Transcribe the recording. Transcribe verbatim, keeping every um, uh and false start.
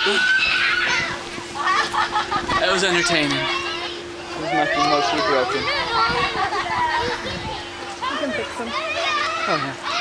That was entertaining. There's nothing mostly broken. You can fix them. Oh yeah.